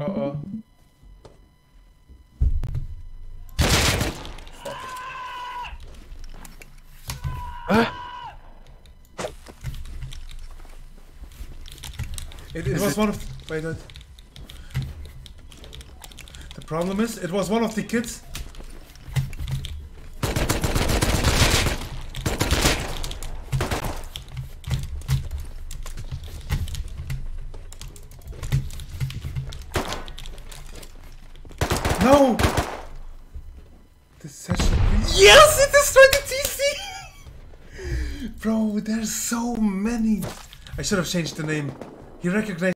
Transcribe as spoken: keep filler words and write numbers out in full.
Uh-oh. Huh? It, it Is was it- one of... Wait, wait. The problem is, it was one of the kids. No! This session, please. Yes, it destroyed the T C! Bro, there's so many. I should have changed the name. He recognized